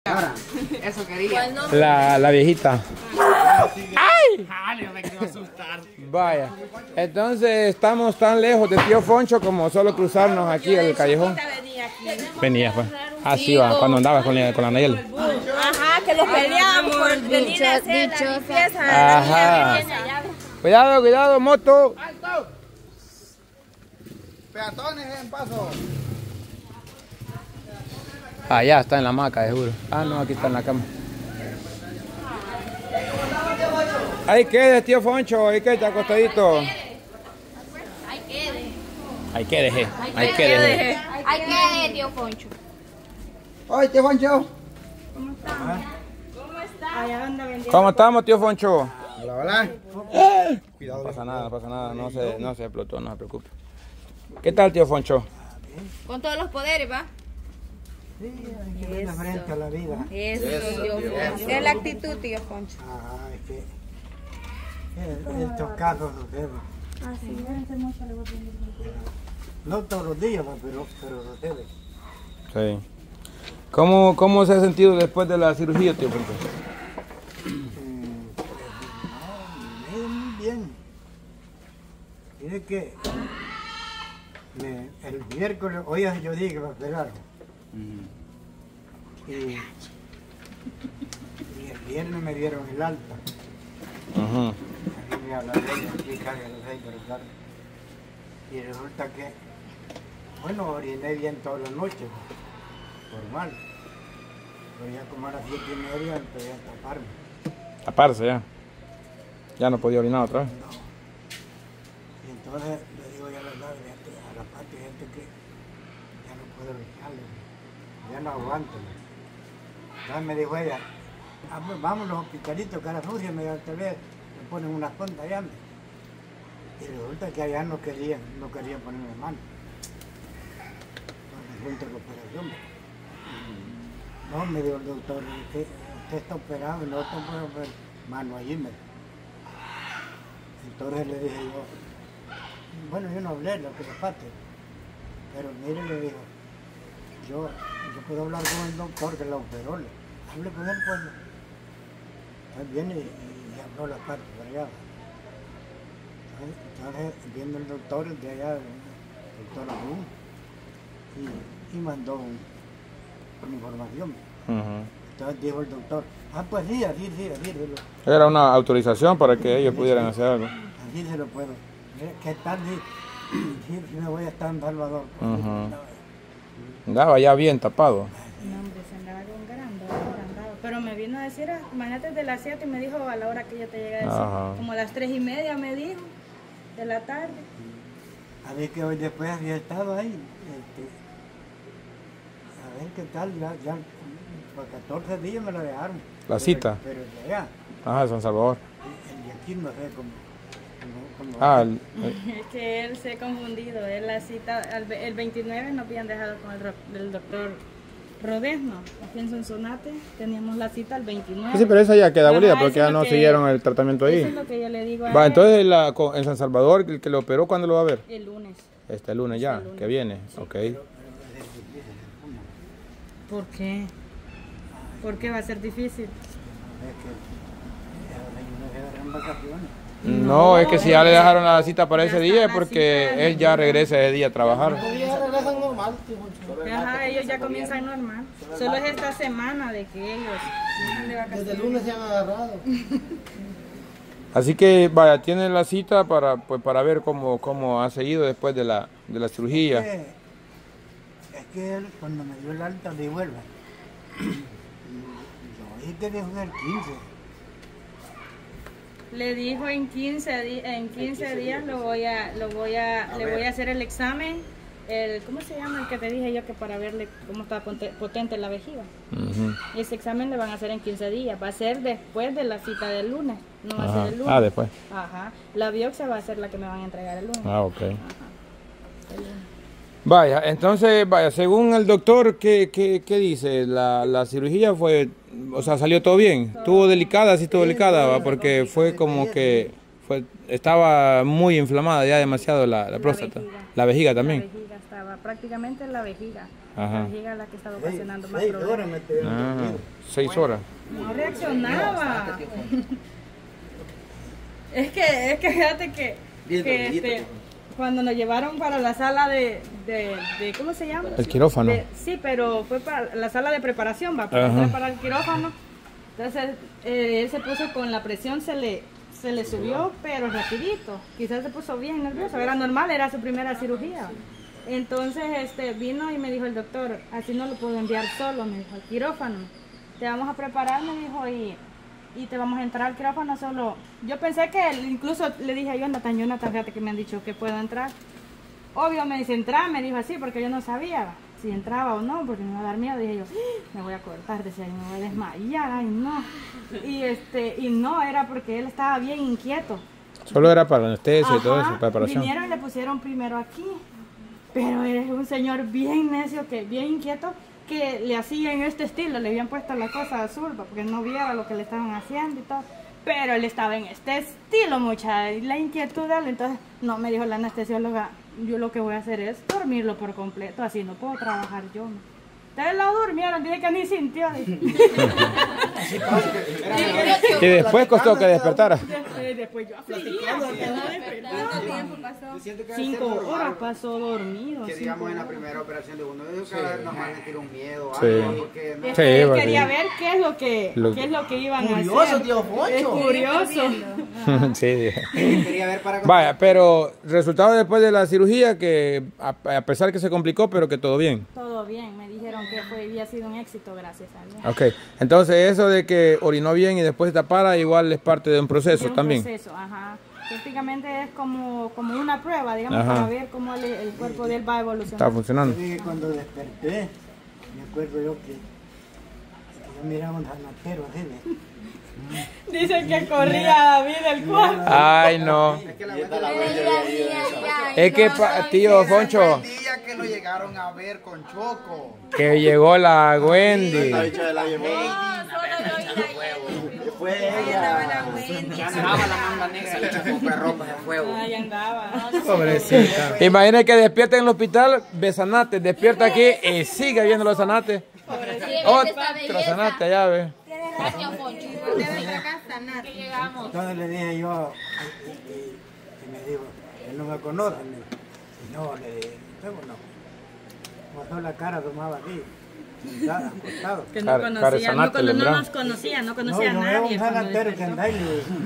Ahora, eso quería. La viejita. ¡Ay! Jale, me quiero asustar. Vaya. Entonces estamos tan lejos de tío Foncho como solo cruzarnos aquí el callejón. Venía, pues. Así va, cuando andabas con la Nayeli. Ajá, que los peleamos por venir a hacer la limpieza. Ajá. Cuidado, cuidado, moto. ¡Alto! Peatones en paso. Allá está en la hamaca, seguro. Ah, no, aquí está en la cama. Ahí quede, tío Foncho, ahí quede, acostadito. Ahí quede. Ahí quede, Ahí quede. Ahí quede, tío Poncho. Oye, tío Foncho. ¿Cómo está? ¿Cómo estamos, tío Foncho? Hola, hola. No pasa nada, no se explotó, no se preocupe. ¿Qué tal, tío Foncho? Con todos los poderes, ¿va? Sí, hay que ver frente a la vida. Eso, tío Poncho. Es la actitud, tío Poncho. Ah, es que estos casos suceden. No todos los días, pero sucede. Sí. ¿Cómo se ha sentido después de la cirugía, tío Foncho? Bien. Mire que el miércoles, hoy yo dije que me operaron. Y el viernes me dieron el alta. Ajá. A mí me hablaron aquí casi a las 6 de la tarde. Y resulta que, bueno, oriné bien toda la noche, normal. Pero ya como a las 7:30 empecé a taparme. Taparse ya. Ya no podía orinar otra vez. No. Y entonces le digo ya a la parte de gente que ya no puedo orinarle, ya no aguanto. Entonces me dijo ella, pues vamos a los hospitalitos, cara sucia, me tal vez me ponen una sonda allá. Y resulta que allá no querían ponerme mano. Porque junto a la operación. No, me dijo el doctor, usted está operado y no te puedo poner mano allí. Entonces le dije yo, bueno, yo no hablé lo que le pase, pero mire, le dijo, yo puedo hablar con el doctor que la operó, hable con él cuando. Entonces viene y habló la parte para allá. Entonces viene el doctor de allá, el doctor Arun, y mandó una información. Entonces dijo el doctor, pues sí, así. Era una autorización para que ellos pudieran hacer algo. Así se lo puedo. ¿Qué tal si me voy a estar en Salvador? Andaba ya bien tapado. No, hombre, se andaba agrandado. Pero me vino a decir, imagínate de las 7 y me dijo a la hora que yo te llegué a decir. Ajá. Como a las 3:30 me dijo, de la tarde. A ver que hoy después había estado ahí. A ver qué tal, ya por 14 días me lo dejaron. La cita. Pero de allá. Ajá, de San Salvador. El de aquí no sé cómo. Es que él se ha confundido. Él la cita, el 29 nos habían dejado con el doctor Rodesno. Aquí en Sonsonate teníamos la cita el 29. Sí, pero esa ya queda abolida porque ya eso es no lo que- siguieron el tratamiento ahí. Eso es lo que yo le digo a Va, él. entonces en San Salvador, el que lo operó, ¿cuándo lo va a ver? El lunes. Este lunes ya, Este lunes. que viene. Ok. ¿Por qué? ¿Por qué va a ser difícil? Es que ya en vacaciones. No, es que si ya le dejaron la cita para Ya ese está día es la porque cita. él ya regresa ese día a trabajar. Ajá, ellos ya comienzan normal. Solo es esta semana de que ellos vienen de vacaciones. Desde el lunes se han agarrado. Así que vaya, tiene la cita para ver cómo ha seguido después de la cirugía. Es que él, cuando me dio el alta de vuelva, yo oí que dijo en el 15. Le dijo en 15 días le voy a hacer el examen, ¿cómo se llama el que te dije yo que para verle cómo está potente la vejiga? Ese examen le van a hacer en 15 días, va a ser después de la cita del lunes, no va a ser el lunes. Ah, después. Ajá, la biopsia va a ser la que me van a entregar el lunes. Ah, ok. Ajá. El lunes. Vaya, entonces, según el doctor, ¿qué dice? La cirugía fue, o sea, salió todo bien. Estuvo delicada, sí estuvo delicada, ¿va? Porque fue como que estaba muy inflamada ya demasiado la próstata. La vejiga también. La vejiga estaba prácticamente en la vejiga. La vejiga es la que estaba ocasionando más 6 horas problemas. me tuvieron dormido. 6 horas. No reaccionaba. Es que fíjate que cuando nos llevaron para la sala de ¿cómo se llama? El quirófano. Sí, pero fue para la sala de preparación, va, para entrar para el quirófano. Entonces él se puso con la presión, se le subió, pero rapidito. Quizás se puso bien nervioso, era normal, era su primera cirugía. Entonces vino y me dijo el doctor, así no lo puedo enviar solo, me dijo, al quirófano. Te vamos a preparar, me dijo, y te vamos a entrar al quirófano solo. Yo pensé que incluso le dije a Jonathan, fíjate que me han dicho que puedo entrar. Obvio me dice, entrar, me dijo así, porque yo no sabía si entraba o no, porque me iba a dar miedo. Dije yo, me voy a cortar, decía, me voy a desmayar, ay no. Y no, era porque él estaba bien inquieto. Solo era para la anestesia y todo eso, preparación. Vinieron y le pusieron primero aquí, pero es un señor bien necio, bien inquieto, que le hacían este estilo, le habían puesto la cosa azul porque no viera lo que le estaban haciendo y todo, pero él estaba en este estilo, mucha, y la inquietud de él. Entonces no, me dijo la anestesióloga, yo lo que voy a hacer es dormirlo por completo, así no puedo trabajar yo, ¿no? Ustedes lo durmieron, dije que ni sintió. Y después costó que despertara. Después yo afligía, porque no despertaba. 5 horas pasó dormido. Que digamos en la primera operación de uno, yo cada vez normalmente tiene un miedo o Sí. algo, porque no. Él quería ver qué es lo que iban a hacer. Curioso, tío Foncho. Es curioso. Sí. Quería ver para Vaya, pero resultado después de la cirugía que a pesar que se complicó, pero que todo bien. Todo bien, me dijeron que había sido un éxito, gracias a Dios. Ok, entonces eso de que orinó bien y después se tapara igual es parte de un proceso De un también. proceso, ajá. Prácticamente es como una prueba, digamos, Ajá. para ver cómo el cuerpo de él va evolucionando. Está funcionando. Sí, cuando desperté, me acuerdo yo que yo miraba un sanatero así, ¿ves? Dicen que corría David del cuarto. Ay, no. Es que la verdad Es que, tío Foncho, el día que lo llegaron a ver con Choco. que llegó la Wendy. Fue ella. Andaba la manga negra y con ropa de fuego. Ahí andaba. Pobrecita. Imagina que despierta en el hospital, ve Zanate, despierta aquí y sigue viendo los Zanates. Otro Zanate allá, ve. Entonces le dije yo, y me dijo, él no me conoce. Y no, le dije, no. Mostró la cara, tomaba aquí, sentada, acostado. Que Cara- no cara de conocía, Zanate, no lembrado. nos conocía, no No, conocía a yo veo nadie. un cuando sanatero que despertó. anda y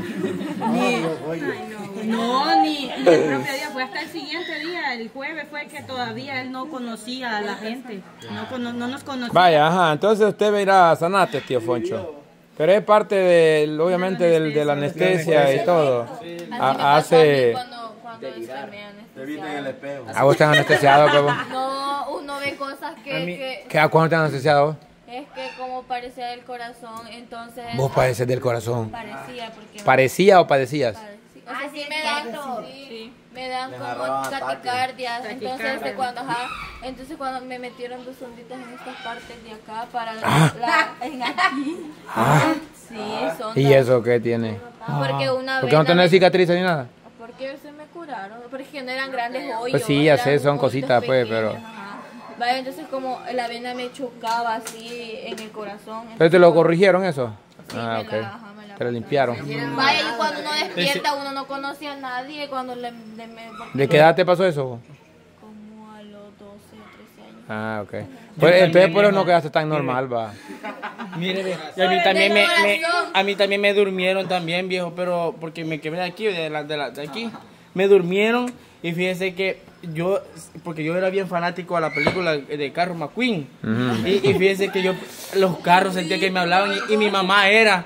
Ni el propio día, fue hasta el siguiente día, el jueves fue que todavía él no conocía a la gente, no nos conocía. Vaya, ajá, entonces usted verá a Zanate, tío Foncho. Pero es parte del, obviamente, de la anestesia y todo. Hace... Cuando me anestesiaron. ¿A vos estás anestesiado, Pebo? No, uno ve cosas que ¿A cuándo te han anestesiado? es que como parecía del corazón, entonces Vos padeces del corazón. parecía porque ¿Parecía o padecías? o sea, sí me dan todo. Me dan como taquicardias, entonces cuando me metieron 2 onditas en estas partes de acá para en aquí. Sí, son ¿Y eso qué tiene? porque una ¿Por qué no vena tenés cicatrices ni nada? porque se me curaron, porque no eran grandes hoyos. Pues sí, ya eran sé, son hoyitos cositas, pues, pequeños, pero- ajá. Vaya, entonces como la vena me chocaba así en el corazón. ¿Pero te lo corrigieron eso? Sí, Ah, me la- ok. ajá, me la Te lo limpiaron. Vaya, y cuando uno despierta, uno no conocía a nadie. Cuando ¿De qué edad te pasó eso? como a los 12 o 13 años. Ah, ok. Pues, entonces por eso no quedaste tan normal, va. Mire, ve, y a mí también a mí también me durmieron también, viejo, pero porque me quebré aquí, de aquí. Me durmieron y fíjese que porque yo era bien fanático a la película de Carro McQueen. Y fíjese que yo, los carros sentía que me hablaban y mi mamá era.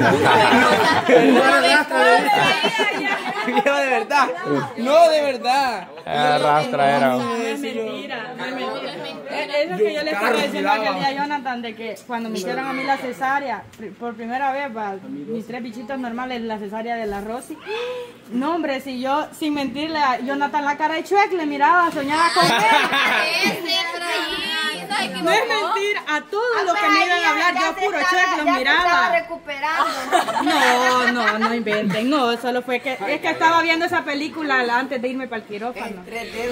Viejo, de verdad. No, de verdad. Arrastra era. No es mentira, no es mentira. Es lo que yo le estaba diciendo aquel día a Jonathan, de que cuando me hicieron a mí la cesárea, por primera vez, mis 3 bichitos normales, la cesárea de la Rosy. No, hombre, si yo, sin mentirle a Jonathan la cara de chuec, le miraba, soñaba con él. ¿Sabes qué No es mentira, a todos los que me iban a hablar, yo puro check los miraba. Recuperando. No inventen, no, solo fue que es que estaba viendo esa película antes de irme para el quirófano.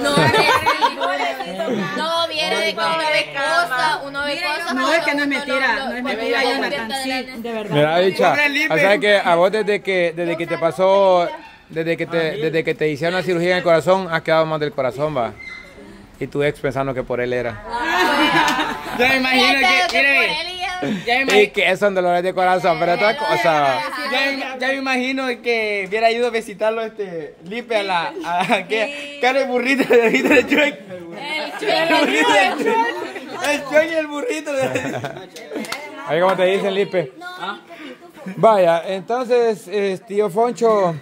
No, viene de que uno ve cosas. No, es que no es mentira, Jonathan, sí, de verdad. Mira, bicha, o sea que a vos desde que te pasó, desde que te hicieron la cirugía en el corazón, has quedado más del corazón, va. Y tu ex pensando que por él era. Yo me imagino Y que son dolores de corazón, pero otra cosa. Ya me imagino que hubiera ido a visitarlo Lipe a la cara de burrito de Chuec. El Chuec y el burrito. Ahí como te dicen, Lipe. Vaya, entonces, tío Foncho,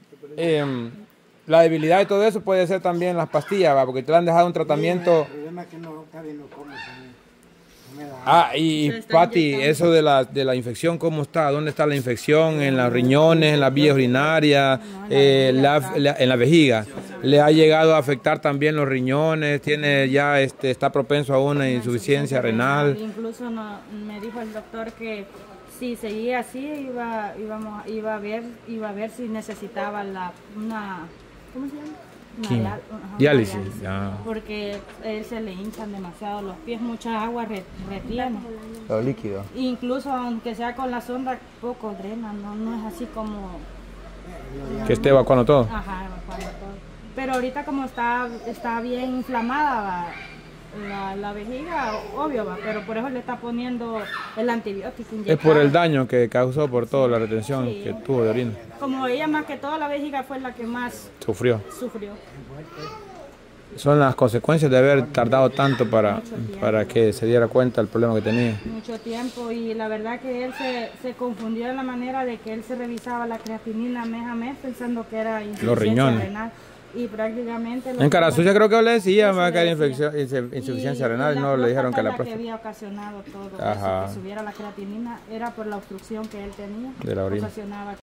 la debilidad y todo eso puede ser también las pastillas, ¿va? Porque te le han dejado un tratamiento. El problema es que no, casi no como. No me da. Y Pati, eso de la infección, ¿cómo está? ¿Dónde está la infección? ¿En los riñones, en las vías urinarias, en la vejiga? ¿Le ha llegado a afectar también los riñones? ¿Tiene ya está propenso a una insuficiencia renal? Incluso me dijo el doctor que si seguía así iba a ver si necesitaba una ¿cómo se llama? Diálisis. Porque él se le hinchan demasiado los pies, mucha agua retiene. Lo líquido. Incluso aunque sea con la sonda, poco drena, no es así como... Que esté evacuando todo. Ajá, evacuando todo. Pero ahorita como está bien inflamada la vejiga, obvio va, pero por eso le está poniendo el antibiótico inyectado. Es por el daño que causó por toda la retención que tuvo de orina. Como ella más que todo, la vejiga fue la que más Sufrió. Son las consecuencias de haber tardado tanto para que se diera cuenta del problema que tenía. Mucho tiempo, y la verdad que él se confundió en la manera de que él se revisaba la creatinina mes a mes pensando que era insuficiencia renal. Y prácticamente... En Carasucia creo que le decía que era insuficiencia renal, no le dijeron que la próstata. Que había ocasionado todo eso, que subiera la creatinina, era por la obstrucción que él tenía. De la orina. Ocasionaba